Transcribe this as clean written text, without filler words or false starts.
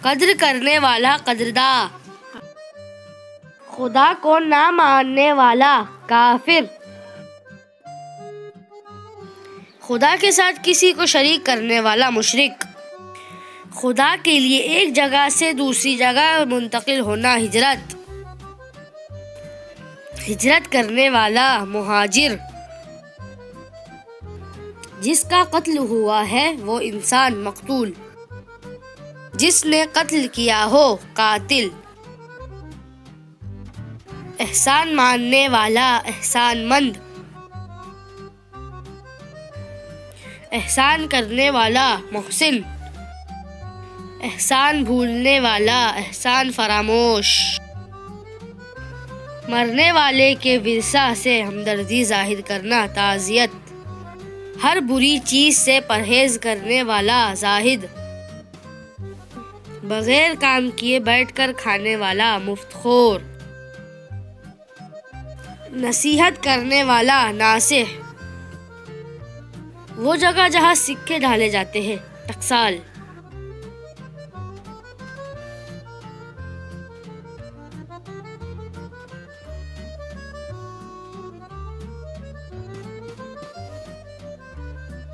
قدر کرنے والا قدرداں، خدا کو نہ ماننے والا کافر، خدا کے ساتھ کسی کو شریک کرنے والا مشرک، خدا کے لیے ایک جگہ سے دوسری جگہ منتقل ہونا ہجرت کرنے والا مہاجر، جس کا قتل ہوا ہے وہ انسان مقتول، جس نے قتل کیا ہو قاتل، احسان ماننے والا احسان مند، احسان کرنے والا محسن، احسان بھولنے والا احسان فراموش، مرنے والے کے ورثہ سے ہمدردی ظاہر کرنا تعزیت، ہر بری چیز سے پرہیز کرنے والا زاہد، بغیر کام کیے بیٹھ کر کھانے والا مفت خور، نصیحت کرنے والا ناصح، وہ جگہ جہاں سکے ڈالے جاتے ہیں ٹکسال۔